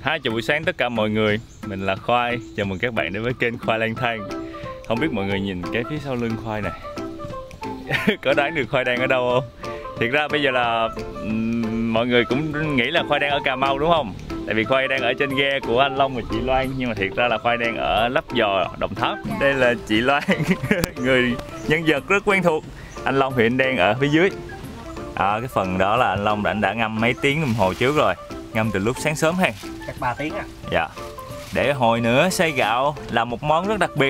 Chào buổi sáng tất cả mọi người. Mình là Khoai. Chào mừng các bạn đến với kênh Khoai Lang Thang. Không biết mọi người nhìn cái phía sau lưng Khoai này có đoán được Khoai đang ở đâu không? Thiệt ra bây giờ là mọi người cũng nghĩ là Khoai đang ở Cà Mau đúng không? Tại vì Khoai đang ở trên ghe của anh Long và chị Loan. Nhưng mà thiệt ra là Khoai đang ở Lấp Vò, Đồng Tháp. Đây là chị Loan, người nhân vật rất quen thuộc. Anh Long hiện đang ở phía dưới. Cái phần đó là anh Long đã ngâm mấy tiếng đồng hồ trước rồi. Ngâm từ lúc sáng sớm ha. Chắc 3 tiếng à. Dạ. Để hồi nữa xay gạo là một món rất đặc biệt.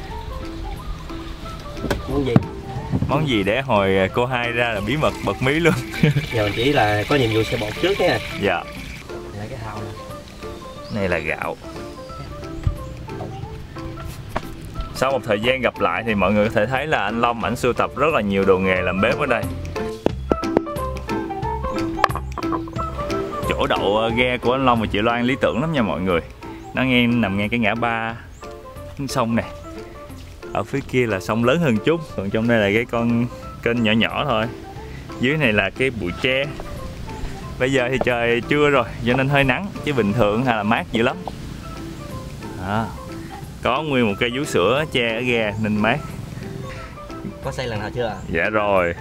Món gì? Món gì để hồi cô Hai ra là bí mật bật mí luôn. Giờ mình chỉ là có nhiệm vụ xay bột trước nha. Dạ. Đây là cái thau này. Này là gạo. Sau một thời gian gặp lại thì mọi người có thể thấy là anh Long ảnh sưu tập rất là nhiều đồ nghề làm bếp ở đây. Chỗ đậu ghe của anh Long và chị Loan lý tưởng lắm nha mọi người. Nó nằm ngay cái ngã ba sông này. Ở phía kia là sông lớn hơn chút, còn trong đây là cái con kênh nhỏ nhỏ thôi. Dưới này là cái bụi tre. Bây giờ thì trời trưa rồi cho nên hơi nắng, chứ bình thường hay là mát dữ lắm. Có nguyên một cây vú sữa tre ở ghe nên mát. Có xây lần nào chưa ạ? Dạ rồi.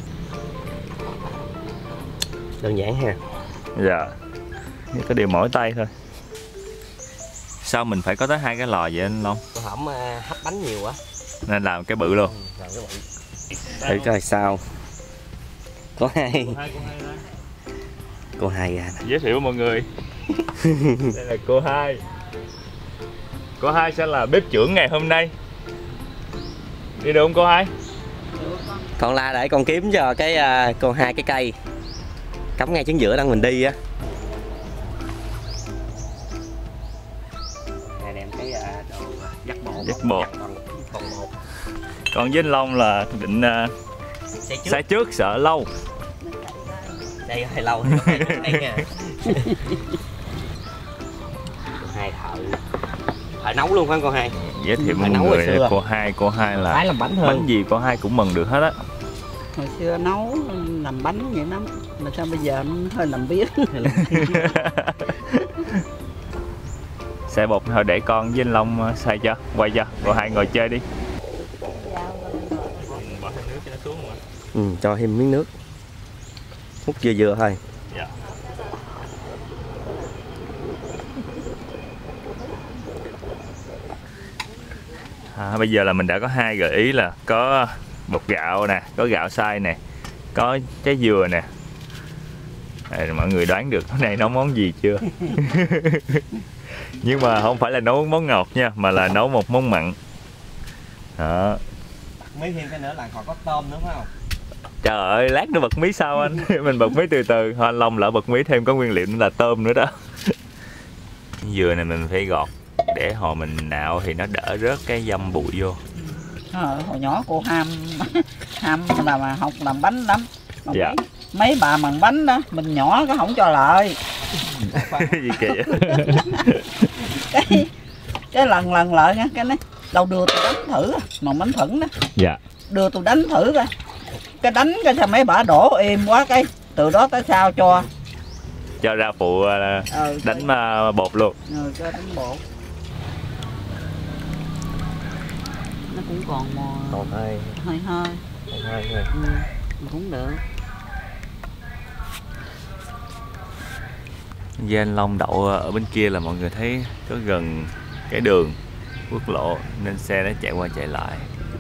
Đơn giản ha. Dạ. Có điều mỏi tay thôi. Sao mình phải có tới 2 cái lò vậy anh Long? Cô Hổm hấp bánh nhiều quá nên làm cái bự luôn. làm cái bự. Thử coi sao. Có hai. Cô Hai ra nè. Giới thiệu mọi người. Đây là cô Hai. Cô Hai sẽ là bếp trưởng ngày hôm nay. Đi được không cô Hai? Còn la để con kiếm cho cái cô Hai cái cây cắm ngay chính giữa đang mình đi á. Này đem cái đồ dắt bột. Dắt bột. Còn bột. Còn với anh Long là định xay trước sợ lâu. Đây hơi lâu đây nha. Hai thợ nấu luôn phải không cô Hai? Giới thiệu mọi người cô Hai là phải làm bánh hơn. Bánh gì cô Hai cũng mừng được hết á. Hồi xưa nấu làm bánh vậy lắm, mà sao bây giờ nó hơi làm biếng. Xay bột thôi để con với anh Long xay cho, quay cho, cô Hai ngồi chơi đi. Bỏ thêm nước cho nó xuống rồi. Cho thêm miếng nước. Hút vừa vừa thôi. Dạ. Bây giờ là mình đã có 2 gợi ý là có bột gạo nè, có gạo xay nè, có trái dừa nè. Mọi người đoán được cái này nấu món gì chưa? Nhưng mà không phải là nấu món ngọt nha, mà là nấu một món mặn. Đó. Mấy thêm cái nữa là còn có tôm nữa phải không? Trời ơi, lát nữa bật mí sao anh? Mình bật mí từ từ. Anh Long lỡ bật mí thêm có nguyên liệu nữa là tôm nữa đó. Dừa này mình phải gọt để hồi mình nạo thì nó đỡ rớt cái dăm bụi vô. Hồi nhỏ cô ham là học làm bánh lắm. Dạ. Mấy bà bằng bánh đó, mình nhỏ có không cho lợi. Gì kìa. cái lần lợi nha, cái này đâu đưa tôi đánh thử mà bánh thuẫn đó. Dạ. Đưa tôi đánh thử coi. Cái đánh cái sao mấy bà đổ êm quá, cái từ đó tới sao cho ra phụ đánh bột luôn. Cho đánh bột. Nó cũng còn hơi cũng được. Với anh Long đậu ở bên kia là mọi người thấy có gần cái đường quốc lộ nên xe nó chạy qua chạy lại.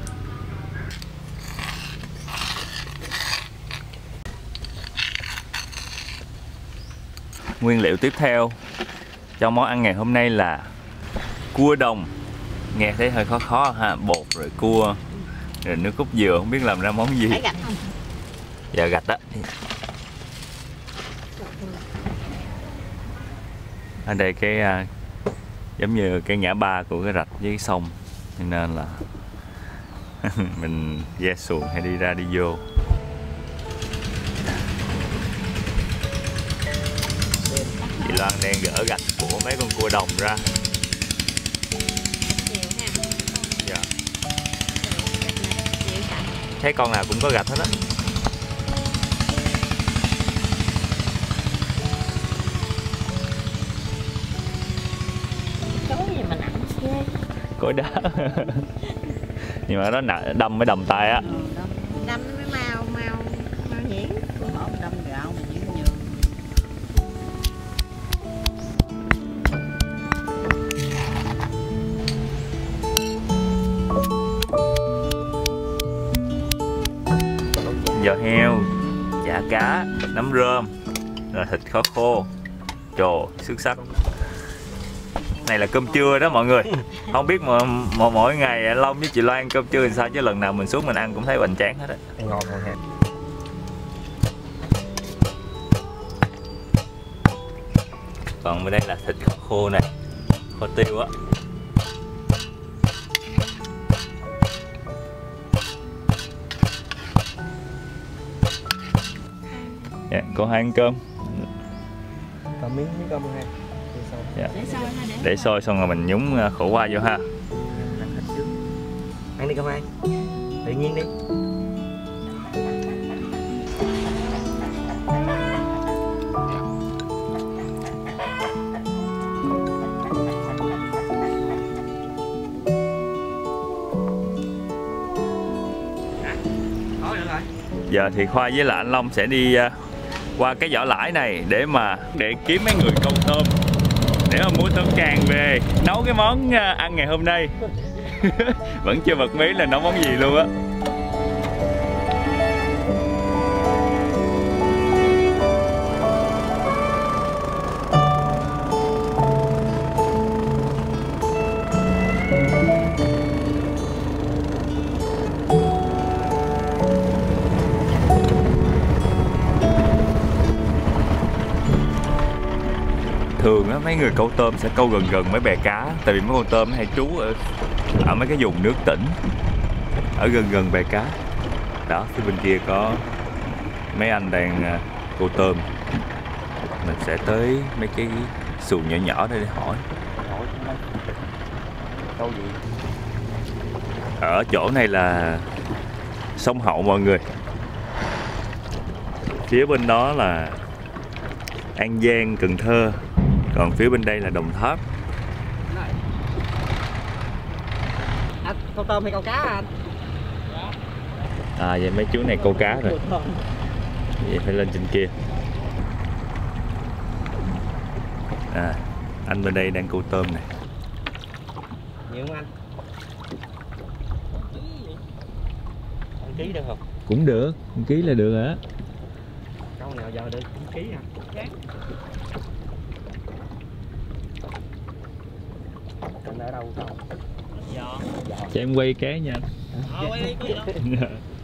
Nguyên liệu tiếp theo cho món ăn ngày hôm nay là cua đồng. Nghe thấy hơi khó ha, bột rồi cua rồi nước cốt dừa, không biết làm ra món gì. Phải gạch không? Dạ gạch đó. Ở đây cái giống như cái ngã ba của cái rạch với cái sông, cho nên là mình ghe xuồng hay đi ra đi vô. Chị Loan đang gỡ gạch của mấy con cua đồng ra. Dạ. Thấy con nào cũng có gạch hết á. Cối đá. Nhưng mà nó nặng, đâm mới đầm tay á. Đâm nó mới mau nhuyễn. Không đâm gạo mà nhuyễn như. Giò heo, chả cá, nấm rơm, rồi thịt kho khô. Trời, xuất sắc. Này là cơm trưa đó mọi người. Không biết mà mỗi ngày anh Long với chị Loan cơm trưa thì sao, chứ lần nào mình xuống mình ăn cũng thấy hoành tráng hết á. Ngon hơn ha. Còn bên đây là thịt kho khô này, kho tiêu á. Dạ, cô hai ăn cơm. Còn miếng cơm ha. Dạ. Để sôi xong rồi mình nhúng khổ qua vô ha. Ăn đi cơm hai. Tự nhiên đi. Giờ thì Khoa với lại anh Long sẽ đi qua cái vỏ lãi này để kiếm mấy người câu tôm để mà mua tôm càng về nấu cái món ăn ngày hôm nay. Vẫn chưa bật mí là nấu món gì luôn á. Thường á, mấy người câu tôm sẽ câu gần mấy bè cá, tại vì mấy con tôm hay trú ở mấy cái vùng nước tỉnh, ở gần bè cá. Đó, phía bên kia có mấy anh đang câu tôm. Mình sẽ tới mấy cái xuồng nhỏ đây để hỏi. Câu gì? Ở chỗ này là sông Hậu mọi người. Phía bên đó là An Giang, Cần Thơ. Còn phía bên đây là Đồng Tháp. À, câu tôm hay câu cá anh? À vậy mấy chú này câu cá rồi. Vậy phải lên trên kia. À, anh bên đây đang câu tôm này. Nhiều không anh? 1 ký được không? Cũng được, 1 ký là được hả? Câu nào giờ được 1 ký à? Cần ở đâu không? Cho em quay cái nha anh. Quay đi, có gì đâu.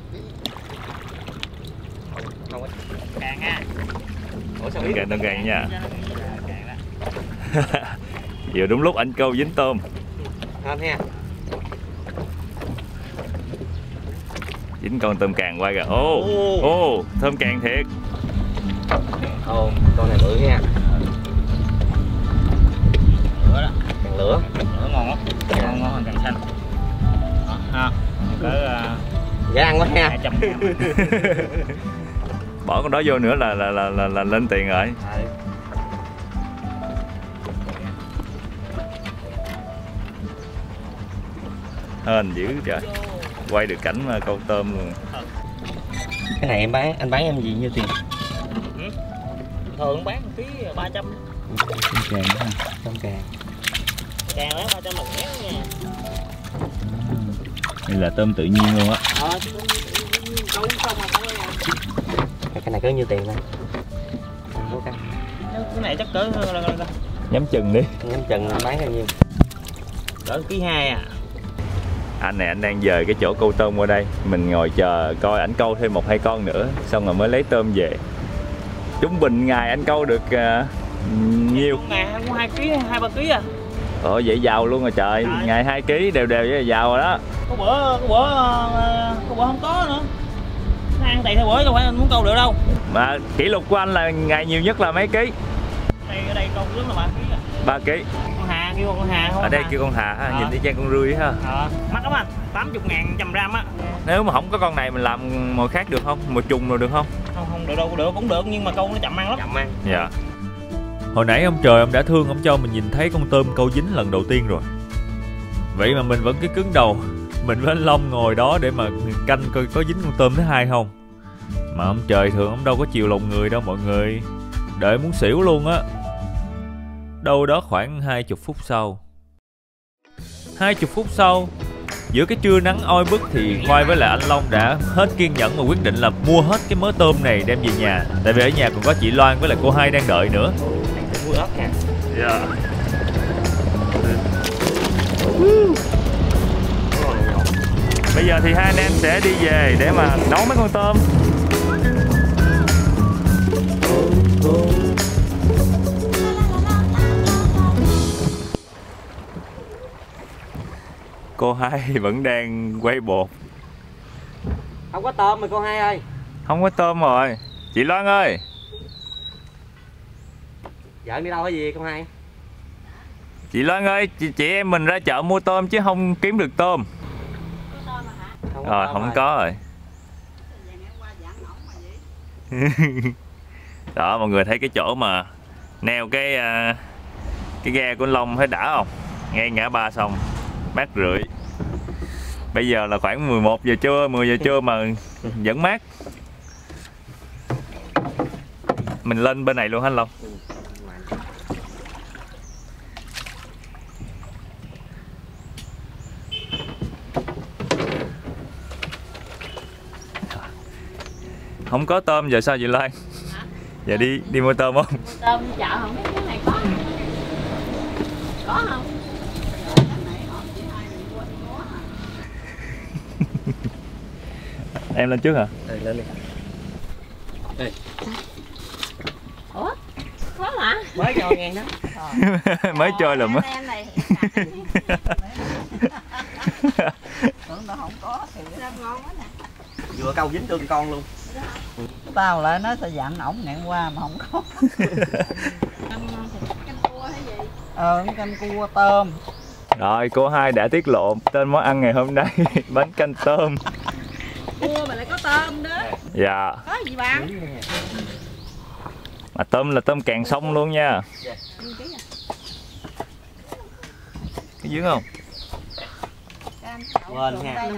Không có Càng ha. Ủa sao biết? Tôm càng nha. Vừa đúng lúc anh câu dính tôm. Thơm ha. Dính con tôm càng quay kìa. Ô, tôm càng thiệt. Ồ, con này bự nha. Lửa đó. Càng lửa. Lửa ngon lắm. Ngon hơn càng xanh. Đó, ha. Cỡ dễ ăn quá ha. 200 gram. Bỏ con đó vô nữa là lên tiền rồi. Hên dữ trời. Quay được cảnh mà câu tôm luôn. Cái này anh bán em gì nhiêu tiền? Thường bán ký 300. Tôm càng đó. Tôm càng. Càng bán 300 một ngàn nha. Đây là tôm tự nhiên luôn á. Câu xong mà thôi. Cái này có nhiêu tiền đây? Cái này chắc cỡ Nhắm chừng đi. Nhắm chừng bán bao nhiêu? cỡ ký 2 à. Anh này anh đang dời cái chỗ câu tôm qua đây. Mình ngồi chờ coi ảnh câu thêm 1-2 con nữa, xong rồi mới lấy tôm về. Trung bình ngày anh câu được nhiêu? Ngày cũng 2 kg, 2-3 kg à. Ồ vậy giàu luôn rồi trời. Ngày 2 kg đều vậy là giàu rồi đó. Có bữa không có nữa. Nó ăn tùy theo bữa, đâu phải anh muốn câu được đâu. Mà kỷ lục của anh là ngày nhiều nhất là mấy ký? Ở đây câu lớn là 3 kg à. 3 kg. Con hà, kêu con hà không? Ở đây kêu con hà ha, nhìn thấy trang con rươi ha. Mắc lắm anh, 80.000 100 gram á. Nếu mà không có con này mình làm mồi khác được không? Mồi trùng rồi được không? Không được đâu, được cũng được nhưng mà câu nó chậm ăn lắm. Chậm ăn. Dạ. Hồi nãy ông trời ông đã thương ông cho mình nhìn thấy con tôm câu dính lần đầu tiên rồi. Vậy mà mình vẫn cứ cứng đầu. Mình với anh Long ngồi đó để mà canh coi có dính con tôm thứ hai không. Mà ông trời thường ông đâu có chiều lòng người đâu mọi người. Đợi muốn xỉu luôn á. Đâu đó khoảng 20 phút sau. 20 phút sau, giữa cái trưa nắng oi bức thì Khoai với lại anh Long đã hết kiên nhẫn và quyết định là mua hết cái mớ tôm này đem về nhà. Tại vì ở nhà còn có chị Loan với lại cô Hai đang đợi nữa. Mua ớt nha. Yeah. Bây giờ thì hai anh em sẽ đi về để mà nấu mấy con tôm. Cô Hai vẫn đang quay bột. Không có tôm mà cô Hai ơi. Không có tôm rồi. Chị Loan ơi. Vợ đi đâu cái gì cô Hai? Chị Loan ơi, chị em mình ra chợ mua tôm chứ không kiếm được tôm. Rồi không có rồi. Đó mọi người thấy cái chỗ mà neo cái ghe của anh Long thấy đã không? Ngay ngã ba sông, mát rượi. Bây giờ là khoảng 11 giờ trưa, 10 giờ trưa mà vẫn mát. Mình lên bên này luôn hả anh Long? Không có tôm giờ sao chị Loan? Hả? Giờ đi mua tôm không? Mua tôm chợ không biết cái này có không? Có không? Em lên trước hả? Lên đi. Ê. Ủa? Có hả? Mới cho nghe đó. Mới chơi là mới. Tưởng nó không có thì Ngon quá nè. Vừa câu dính tương con luôn. tao lại nói sao dặn ổng ngày qua mà không có. Canh cua hay gì? Canh cua tôm. Rồi cô Hai đã tiết lộ tên món ăn ngày hôm nay. Bánh canh tôm. Cua mà lại có tôm đó. Dạ. Có gì bạn? Mà tôm là tôm càng sông luôn nha. Cái dướng không? Quên nha.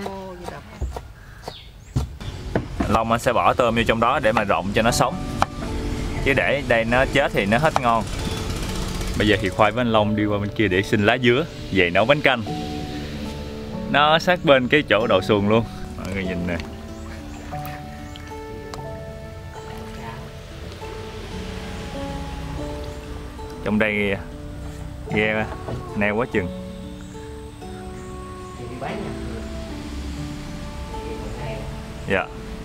Long anh sẽ bỏ tôm vô trong đó để mà rộng cho nó sống. Chứ để đây nó chết thì nó hết ngon. Bây giờ thì Khoai với anh Long đi qua bên kia để xin lá dứa về nấu bánh canh. Nó sát bên cái chỗ đậu xuồng luôn. Mọi người nhìn nè. Trong đây ghe neo quá chừng. Dạ.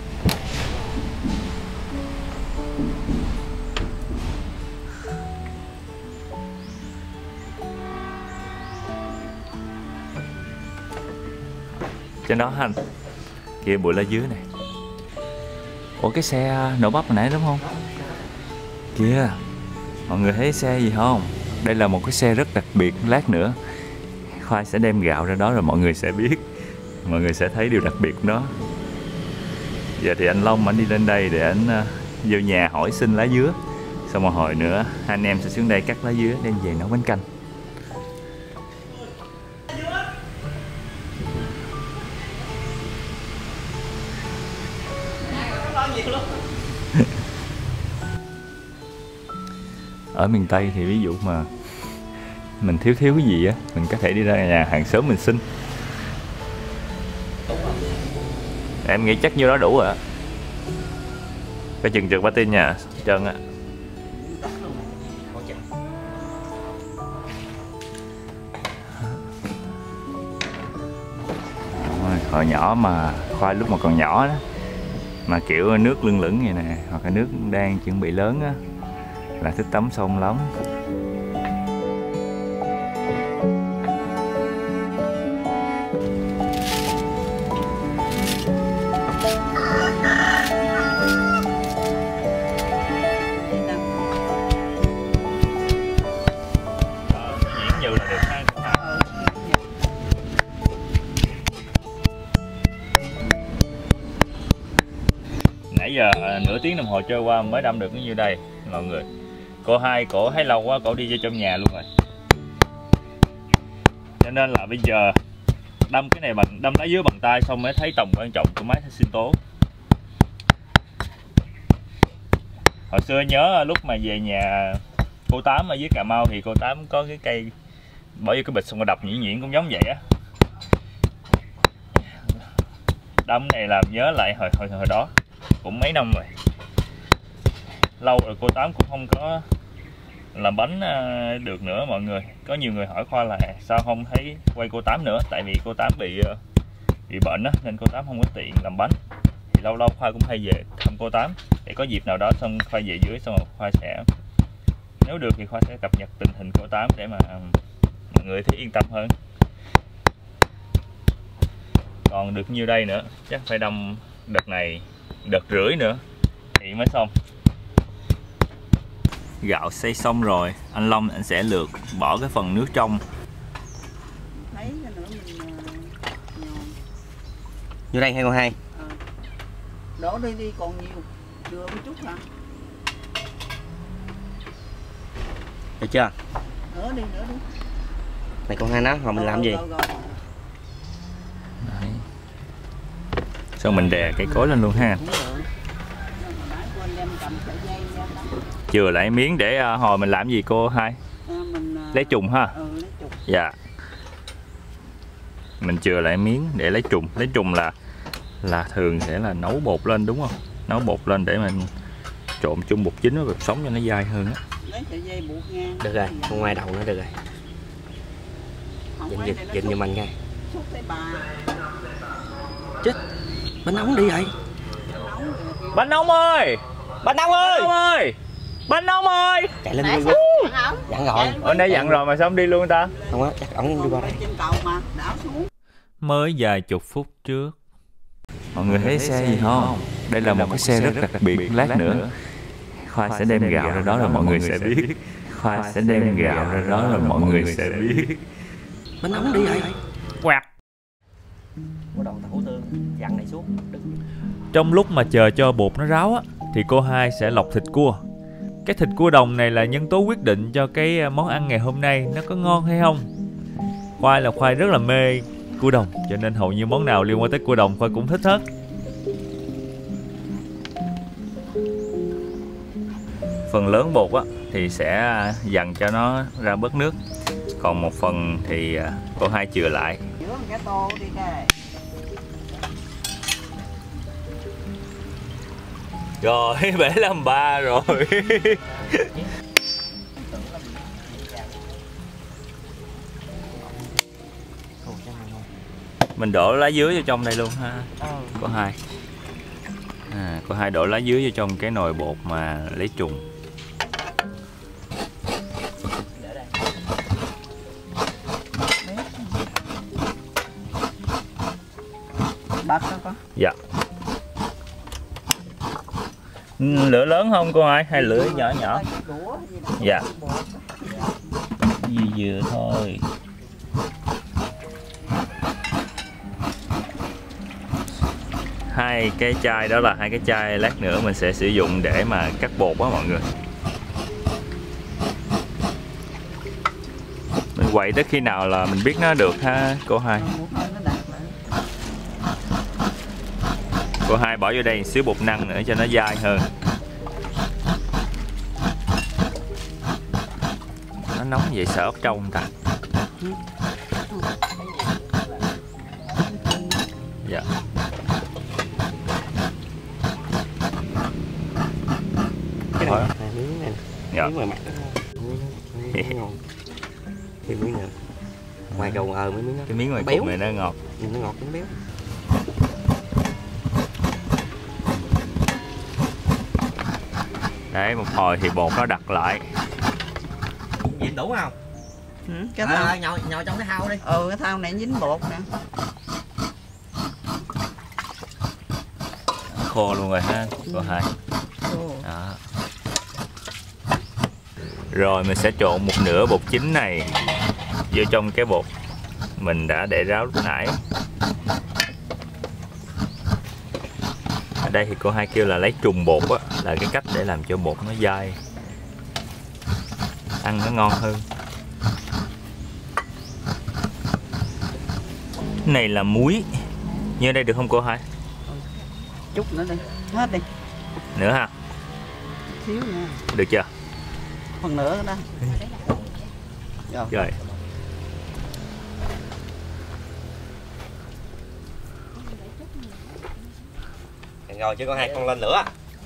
Trên đó anh kia bụi lá dứa này. Ủa cái xe nổ bắp hồi nãy đúng không? Kìa, mọi người thấy xe gì không? Đây là một cái xe rất đặc biệt. Lát nữa Khoai sẽ đem gạo ra đó rồi mọi người sẽ biết. Mọi người sẽ thấy điều đặc biệt của nó. Giờ thì anh Long anh đi lên đây để anh vô nhà hỏi xin lá dứa. Xong một hồi nữa hai anh em sẽ xuống đây cắt lá dứa đem về nấu bánh canh. Ở miền Tây thì ví dụ mà mình thiếu cái gì á, mình có thể đi ra nhà hàng xóm mình xin. Em nghĩ chắc nhiêu đó đủ rồi á. Cái chừng chừng patin nha, trơn á. Hồi nhỏ mà Khoai lúc mà còn nhỏ đó, mà kiểu nước lưng lửng vậy nè, hoặc là nước đang chuẩn bị lớn á, là thích tắm sông lắm. Nãy giờ nửa tiếng đồng hồ trôi qua mới đâm được cái như đây mọi người. Cô Hai cổ thấy lâu quá cổ đi vô trong nhà luôn rồi. cho nên là bây giờ đâm cái này đâm lá dưới bằng tay xong mới thấy tầm quan trọng của máy sinh tố. Hồi xưa nhớ lúc mà về nhà cô Tám ở dưới Cà Mau thì cô Tám có cái cây bỏ vô cái bịch xong rồi đập nhuyễn cũng giống vậy á. Đâm này làm nhớ lại hồi đó cũng mấy năm rồi, lâu rồi cô Tám cũng không có làm bánh được nữa mọi người. Có nhiều người hỏi Khoa là sao không thấy quay cô Tám nữa, tại vì cô Tám bị bệnh á nên cô Tám không có tiện làm bánh. Thì lâu lâu Khoa cũng hay về thăm cô Tám, để có dịp nào đó xong Khoa về dưới xong rồi Khoa sẽ, nếu được thì Khoa sẽ cập nhật tình hình cô Tám để mà mọi người thấy yên tâm hơn. Còn được nhiêu đây nữa, chắc phải đâm đợt này đợt rưỡi nữa thì mới xong. Gạo xay xong rồi, anh Long anh sẽ lượt bỏ cái phần nước trong. Thấy nữa mình Vô đây 2 con 2. đổ đi còn nhiều, chưa một chút hả? Được chưa? Nữa đi. Này con 2 nó, hồi mình làm gì? Rồi. Đấy. Xong mình đè cây cối lên luôn ha. Chừa lại miếng để hồi mình làm gì cô Hai? Lấy trùng ha. Lấy trùng. Dạ. Mình chừa lại miếng để lấy trùng. Lấy trùng là thường sẽ là nấu bột lên đúng không? Nấu bột lên để mình trộn chung bột chính với bột sống cho nó dai hơn á. Lấy sợi dây buộc ngang. Được rồi, con ngoài đầu nó được rồi. Dịnh giùm anh ngay. Chết. Bánh nóng đi vậy. Bánh nóng ơi! Bánh nóng ơi! Bánh nóng ơi! Bánh nóng ơi! Chạy lên đi. Dặn rồi. Ở đây dặn rồi mà sao không đi luôn ta? Không á, chắc ổng đi qua đây. Mới vài chục phút trước. Mọi người thấy xe gì không? Đây là một cái xe rất đặc biệt. Lát nữa Khoa sẽ đem gạo ra đó rồi mọi người sẽ biết. Khoa sẽ đem gạo ra đó rồi mọi người sẽ biết. Bánh nóng đi vậy. Quạt. Bắt đầu thủ tương dặn này xuống. Trong lúc mà chờ cho bột nó ráo á, thì cô Hai sẽ lọc thịt cua. Cái thịt cua đồng này là nhân tố quyết định cho cái món ăn ngày hôm nay nó có ngon hay không. Khoai là Khoai rất là mê cua đồng, cho nên hầu như món nào liên quan tới cua đồng Khoai cũng thích hết. Phần lớn bột á thì sẽ dằn cho nó ra bớt nước, còn một phần thì cô Hai chừa lại. Rồi bể làm ba rồi. Mình đổ lá dứa vô trong đây luôn ha. Cô Hai. Cô Hai đổ lá dứa vô trong cái nồi bột mà lấy trùng. Bật đó con. Dạ. Lửa lớn không cô Hai hay lửa nhỏ nhỏ? Dạ. Vừa thôi. Hai cái chai đó là hai cái chai lát nữa mình sẽ sử dụng để mà cắt bột á mọi người. Mình quậy tới khi nào là mình biết nó được ha cô Hai? Cô Hai bỏ vô đây một xíu bột năng nữa cho nó dai hơn. Nó nóng vậy sợ ốc trâu không ta? Dạ. Cái này miếng này. Dạ. Miếng ngoài mặt. Thêm miếng nữa. Ngoài cầu mấy miếng đó. Cái miếng ngoài cùng này nó ngọt. Nó ngọt nó béo. Đấy, một hồi thì bột nó đặt lại. Dính đủ không? Cái thau nhồi trong cái thau đi. Cái thau này dính bột nè. Khô luôn rồi ha cô Hai. Đó. Rồi mình sẽ trộn một nửa bột chính này vô trong cái bột mình đã để ráo lúc nãy. Ở đây thì cô Hai kêu là lấy trùng bột á, là cái cách để làm cho bột nó dai, ăn nó ngon hơn. Này là muối. Như đây được không cô Hai? Chút nữa đi, hết đi. Nữa ha? Xíu nữa. Được chưa? Phần nữa đó. Rồi. Rồi. Rồi chứ con Hai con lên lửa.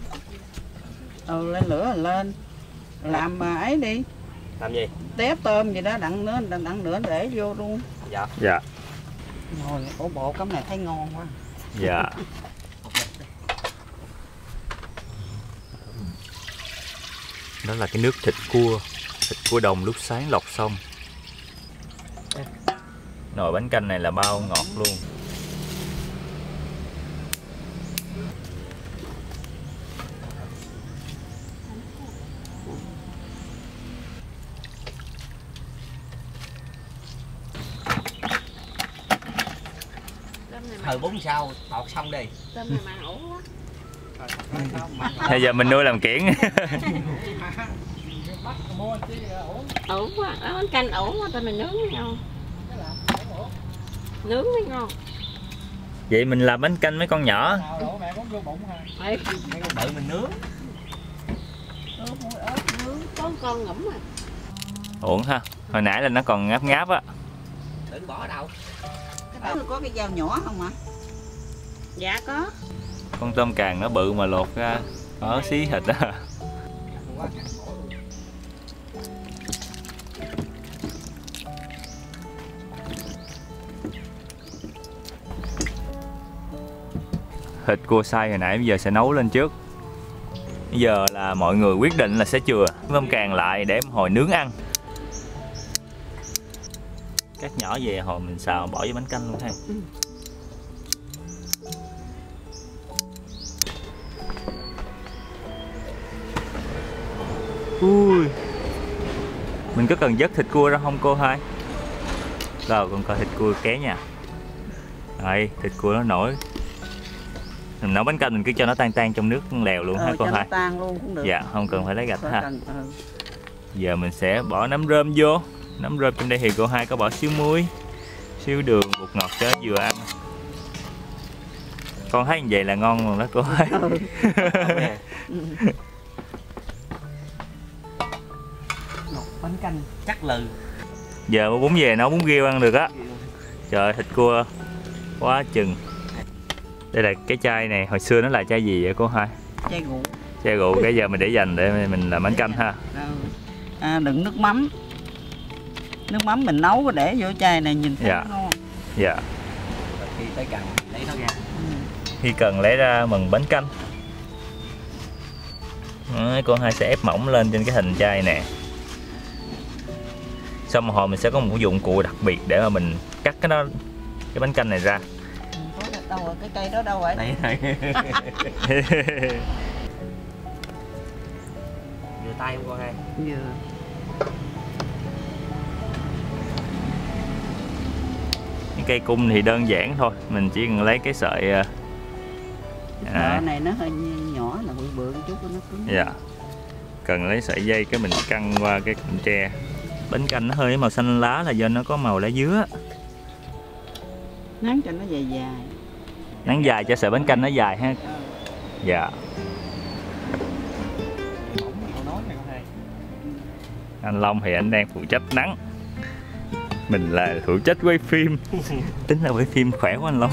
Lên lửa lên. Làm mà ấy đi. Làm gì? Té tôm gì đó đặng nữa để vô luôn. Dạ. Dạ. Rồi, ổ bộ cắm này thấy ngon quá. Dạ. Đó là cái nước thịt cua đồng lúc sáng lọc xong. Nồi bánh canh này là bao ngọt luôn. Thời 4 sao tọt xong đi. Tôm này mà ổ quá. Bây giờ mình nuôi làm kiển. Ổ quá, bánh canh ổ quá, tao mình nướng với nhau. Nướng mới ngon. Vậy mình làm bánh canh mấy con nhỏ. Ê, Tự mình nướng. nướng có con ngẫm mà. Ổn ha. Hồi nãy là nó còn ngáp ngáp á. Đừng bỏ đâu. Cái đó có cái dao nhỏ không ạ? Dạ có. Con tôm càng nó bự mà lột ra có xí thịt á. Thịt cua xay hồi nãy bây giờ sẽ nấu lên trước. Bây giờ là mọi người quyết định là sẽ chừa tôm càng lại để hồi nướng ăn. Cắt nhỏ về hồi mình xào bỏ với bánh canh luôn ha. Ui. Mình có cần vớt thịt cua ra không cô Hai? Rồi con coi thịt cua ké nha. Đây, thịt cua nó nổi. Mình nấu bánh canh mình cứ cho nó tan trong nước lèo luôn ha cô cho Hai. nó tan luôn cũng được. Dạ, không cần phải lấy gạch ha. Cần, Giờ mình sẽ bỏ nấm rơm vô. Nấm rơm trong đây thì cô Hai có bỏ xíu muối, xíu đường, bột ngọt cho vừa ăn. Con thấy như vậy là ngon rồi đó cô Hai. Bánh canh Chắc lừ. Giờ mua bún về nấu bún riêu ăn được á. Trời, thịt cua quá chừng. Đây là cái chai này, hồi xưa nó là chai gì vậy cô Hai? chai rượu. Chai rượu, cái giờ mình để dành để mình làm bánh canh ha. Đựng nước mắm. Nước mắm mình nấu để vô chai này nhìn thấy Dạ. ngon. Dạ. Khi tới cần lấy nó ra. Khi cần lấy ra mần bánh canh. Đấy, cô Hai sẽ ép mỏng lên trên cái hình chai nè. Xong một hồi mình sẽ có một dụng cụ đặc biệt để mà mình cắt cái bánh canh này ra. Đâu rồi, cái cây đó đâu rồi? Đây này. Vừa tay không cô Hai? Vừa. Cái cây cung thì đơn giản thôi, mình chỉ cần lấy cái sợi Cái này nó hơi nhỏ là bự bự chút nó cứng. dạ. Cần lấy sợi dây cái mình căng qua cái cụm tre. Bánh canh nó hơi màu xanh lá là do nó có màu lá dứa. Nắn cho nó dài dài. Nắn dài cho sợi bánh canh nó dài ha. Dạ. Anh Long thì anh đang phụ trách nắng. Mình là phụ trách quay phim. Tính là quay phim khỏe quá anh Long.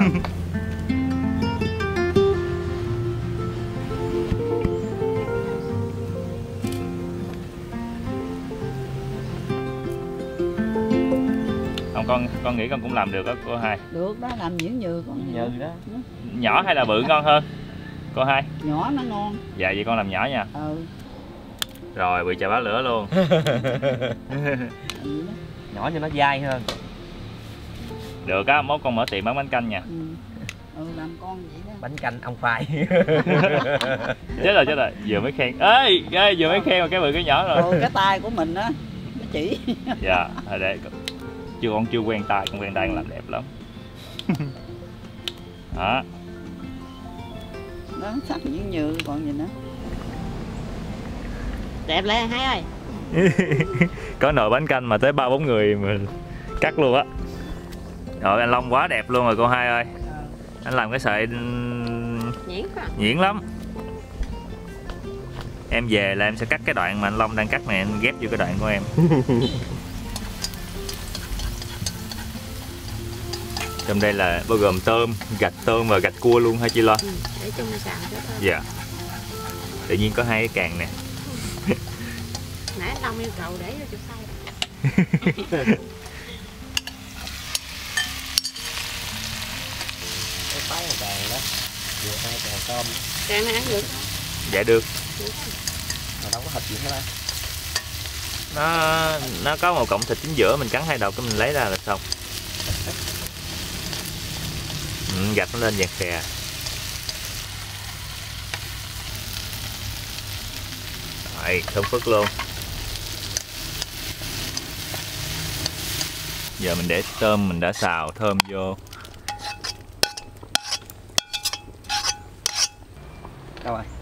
Con nghĩ con cũng làm được đó cô Hai. Được đó, làm nhuyễn nhừ con. Nhừ đó. Nhỏ hay là bự ngon hơn cô Hai? Nhỏ nó ngon. Dạ vậy con làm nhỏ nha. Rồi bị chà bá lửa luôn. Nhỏ cho nó dai hơn. Được á, mốt con mở tiệm bán bánh canh nha. Làm con vậy đó. Bánh canh ông Phai. Chết rồi, vừa mới khen. Ê, vừa mới khen mà cái bự cái nhỏ rồi. Cái tay của mình á, nó chỉ. Dạ, để con chưa quen tay, con quen tay con làm đẹp lắm. Đó. Nó sắc nhuyễn nhừ còn gì nữa. Đẹp lên Hai ơi. Có nồi bánh canh mà tới 3-4 người mà cắt luôn á. Rồi anh Long quá đẹp luôn rồi cô Hai ơi. Anh làm cái sợi Nhuyễn quá. nhuyễn lắm. Em về là em sẽ cắt cái đoạn mà anh Long đang cắt này, em ghép vô cái đoạn của em. Trong đây là bao gồm tôm và gạch cua luôn hả chị Loan? Để chung xào cho thôi. Dạ. Tự nhiên có hai cái càng nè. Nãy anh Long yêu cầu để vô chụp xay. Cái phái là càng đó, vừa hai càng tôm. Càng này ăn được không? Dạ được. Mà đâu có thịt gì hết á. Nó có một cọng thịt chính giữa, mình cắn hai đầu cái mình lấy ra là xong. Gạch nó lên vàng khè. Rồi, thơm phức luôn. Giờ mình để tôm mình đã xào thơm vô. Đâu rồi?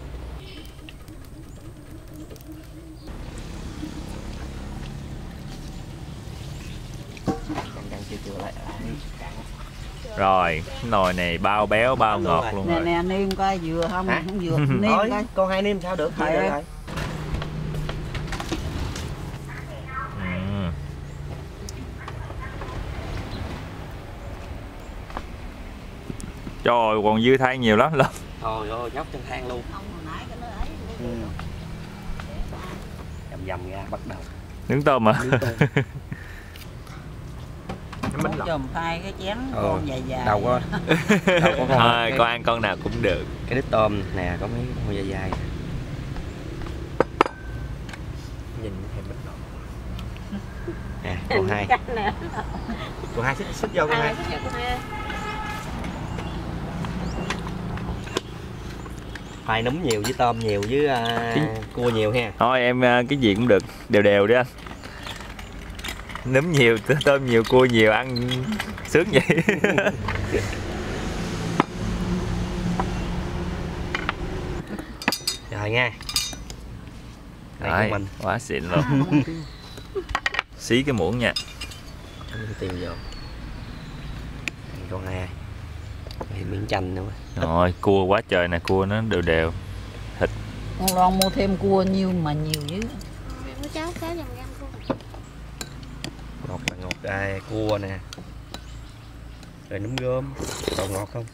Càng chưa lại. Rồi, cái nồi này bao béo bao ngọt luôn Nè rồi. nè nêm coi vừa không? Hả? Không vừa. Nêm Thôi, coi. con Hai nêm sao được? Thôi. Được rồi. Trời ơi, còn dư than nhiều lắm lắm. Thôi ơi, nhóc trên than luôn. Dầm dầm ra bắt đầu. Nướng tôm hả? Nướng tôm. Một chùm hai cái chén con dài dài. Đâu có con Thôi, con ăn con nào cũng được. cái đít tôm nè, có mấy con dài dài. Nhìn thèm bít nọ. Nè, con Hai. Con Hai xích vô con Hai. Khoai núm nhiều với tôm nhiều với cua nhiều ha. Thôi em cái gì cũng được, đều đều đi anh. Nấm nhiều, tôm nhiều, cua nhiều, ăn sướng vậy. Rồi nha. Đây Rồi, của mình. quá xịn luôn. Xí cái muỗng nha. Tìm vô. Con Hai. Thì miếng chanh nữa. Rồi, cua quá trời nè, cua nó đều đều. Thịt. Con Loan mua thêm cua nhiêu mà nhiều dữ. Có cháu 600 gram cua. Ngọt là ngọt đây, cua nè. Rồi nấm gom. Còn ngọt không?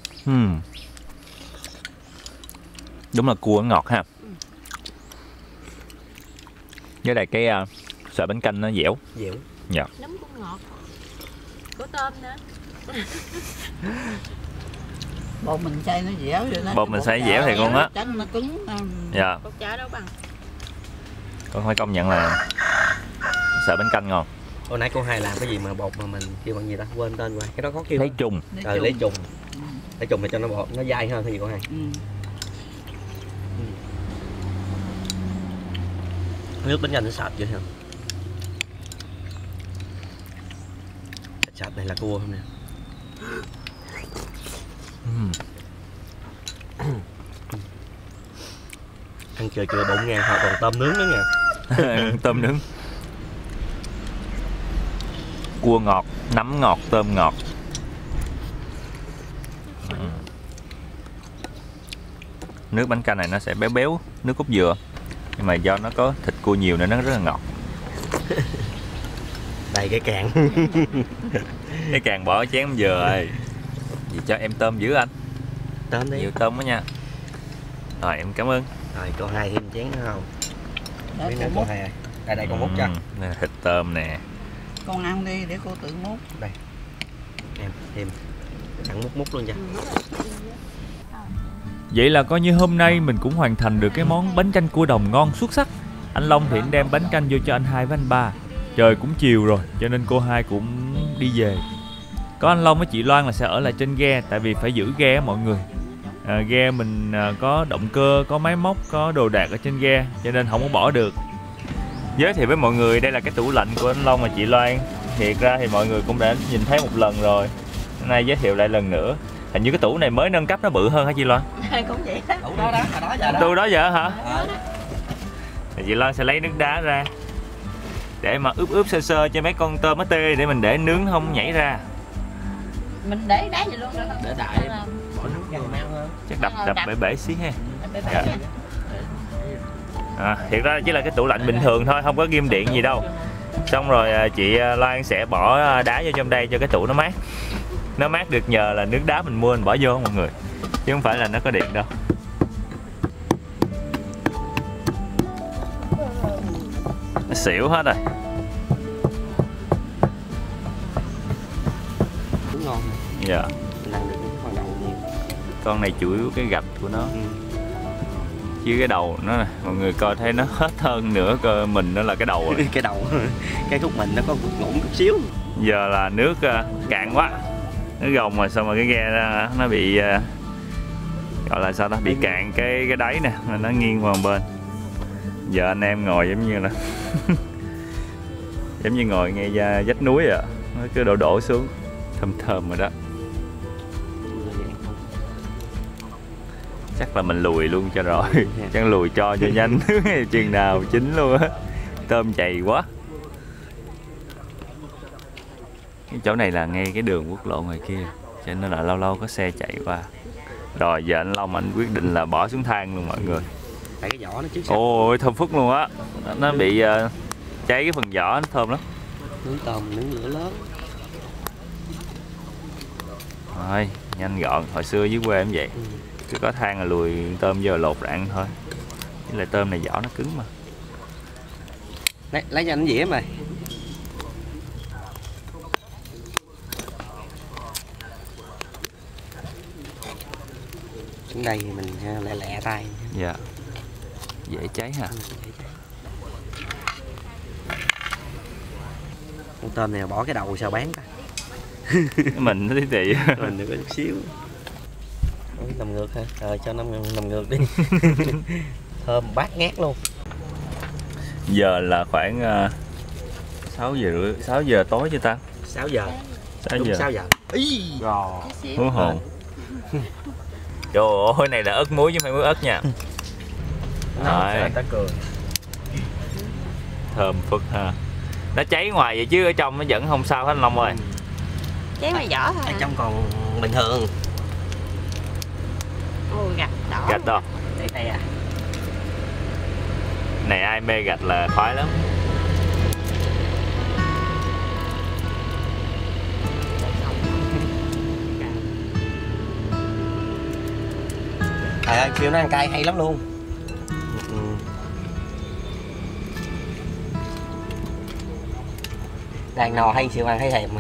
Đúng là cua ngọt ha. Với lại cái sợi bánh canh nó dẻo. Dẻo. Dạ. Nấm cũng ngọt. Có tôm nữa. Bột mình xay nó dẻo rồi đó. Bột mình xay dẻo thì con á. Trắng nó cứng. Dạ. Bột chả đâu bằng. Con phải công nhận là sợi bánh canh ngon. Hồi nãy cô Hai làm cái gì mà bột mà mình kêu bằng gì ta? Quên tên rồi. Cái đó có kêu Lấy trùng. lấy trùng. Lấy trùng để cho nó bột nó dai hơn hay gì cô Hai? Nước bánh canh nó sạch vậy hả? Sạch này là cua không nè? Ăn chừa bụng nha, họ còn tôm nướng nữa nha. Tôm nướng. Cua ngọt, nấm ngọt, tôm ngọt. Nước bánh canh này nó sẽ béo béo, nước cốt dừa. Nhưng mà do nó có thịt cua nhiều nên nó rất là ngọt. Đây cái càng. Cái càng bỏ chén dừa rồi. Vì cho em tôm dữ anh. Tôm đi. Nhiều tôm đó nha. Rồi em cảm ơn. Rồi cô Hai thêm chén nữa không? Để Mấy cô nữa cô múc. Hai. Đây con múc cho. Đây là thịt tôm nè. Con ăn đi để cô tự múc. Đây. Em thêm. Sẵn múc luôn cho. Vậy là coi như hôm nay mình cũng hoàn thành được cái món bánh canh cua đồng ngon xuất sắc. Anh Long thì anh đem bánh canh vô cho anh Hai với anh Ba. Trời cũng chiều rồi cho nên cô Hai cũng đi về. Có anh Long với chị Loan là sẽ ở lại trên ghe, tại vì phải giữ ghe á mọi người. Ghe mình có động cơ, có máy móc, có đồ đạc ở trên ghe cho nên không có bỏ được. Giới thiệu với mọi người đây là cái tủ lạnh của anh Long và chị Loan. Thiệt ra thì mọi người cũng đã nhìn thấy một lần rồi. Hôm nay giới thiệu lại lần nữa. Hình như cái tủ này mới nâng cấp nó bự hơn hả chị Loan? Cũng vậy đó. Tủ đó đó, hồi đó giờ đó. Tủ đó giờ hả? Thì chị Loan sẽ lấy nước đá ra để mà ướp sơ sơ cho mấy con tôm tê để mình để nướng không nhảy ra. Mình để đá vậy luôn được không? Để đại bỏ nước vô mau hơn. Chắc đập bể xí ha. Để Dạ. Thiệt ra chỉ là cái tủ lạnh bình thường thôi, không có ghim điện gì đâu. Xong rồi chị Loan sẽ bỏ đá vô trong đây cho cái tủ nó mát. Nó mát được nhờ là nước đá mình mua mình bỏ vô mọi người, chứ không phải là nó có điện đâu. Nó xỉu hết rồi. Cũng ngon này. Dạ. Mình ăn được cái con đậu nhiều. Con này chủ yếu cái gạch của nó. Chứ cái đầu nó nè, mọi người coi thấy nó hết hơn nữa cơ, mình nó là cái đầu rồi. Cái đầu, cái khúc mình nó có ngủn chút xíu. Giờ là nước cạn quá, nước gồng rồi, xong rồi cái ghe nó bị gọi là sao đó, bị cạn cái đáy nè, nó nghiêng qua một bên. Giờ anh em ngồi giống như là giống như ngồi ngay vách núi à, nó cứ đổ xuống, thơm thơm rồi đó. Chắc là mình lùi luôn cho rồi, chắc lùi cho nhanh chừng nào chín luôn á, tôm chày quá. Cái chỗ này là ngay cái đường quốc lộ ngoài kia, cho nên là lâu lâu có xe chạy qua. Rồi giờ anh Long anh quyết định là bỏ xuống than luôn mọi người. Tại cái vỏ nó trước sau. Ôi thơm phức luôn á, nó bị cháy cái phần vỏ, nó thơm lắm. Nướng tôm nướng lửa lớn. Rồi nhanh gọn, hồi xưa dưới quê em vậy, cứ có than là lùi tôm vô lột ra ăn thôi. Với lại tôm này vỏ nó cứng mà. Lấy cho anh dĩa mày. Xuống đây thì mình lẹ lẹ tay. Dạ. Dễ cháy hả? Con tôm này bỏ cái đầu sao bán ta? Mình nó tí tị. Mình được có chút xíu. Nằm ngược ha. Rồi cho nó nằm ngược đi. Thơm bát ngát luôn. Giờ là khoảng 6 giờ tối chưa ta? 6 giờ. 6 Đúng giờ. 6 giờ. Ý. Gò. Hú hồn. Trời ơi, này là ớt muối chứ không phải muối ớt nha. Rồi. Ta cười. Thơm phức ha. Nó cháy ngoài vậy chứ ở trong nó vẫn không sao hết anh Long ơi. Cháy ngoài vỏ thôi. Ở trong còn bình thường. Ôi gạch đỏ. Gạch đâu? Để đây à. Này ai mê gạch là khoái lắm. Trời ơi, kêu nó ăn cay hay lắm luôn. Đang no hay siêu ăn thấy thèm mà.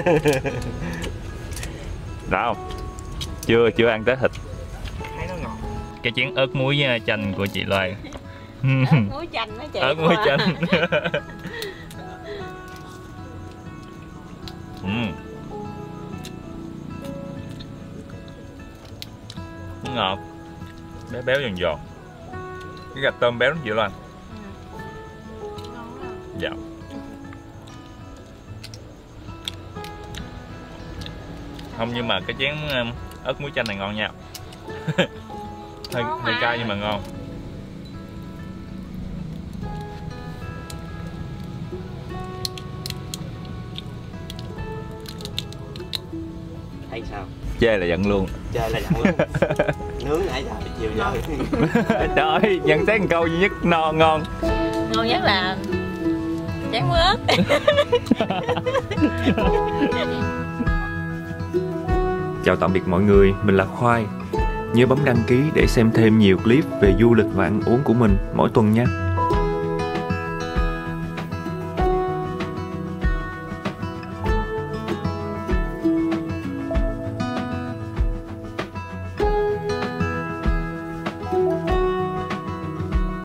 Đã không? Chưa ăn tới thịt. Thấy nó ngọt. Cái chén ớt muối chanh của chị Loan. Ớt muối chanh nó chị. Ớt muối chanh. Ngọt, béo béo giòn giòn. Cái gạch tôm béo lắm chị Loan. Dạ. Không, nhưng mà cái chén ớt muối chanh này ngon nha. hơi cay nhưng mà ngon. Thấy sao? Chê là giận luôn. Chơi là dặn luôn. Nướng nãy giờ chiều giờ. Trời ơi, nhận xét một câu duy nhất no ngon. Ngon nhất là chén muối ớt. Chào tạm biệt mọi người, mình là Khoai. Nhớ bấm đăng ký để xem thêm nhiều clip về du lịch và ăn uống của mình mỗi tuần nha.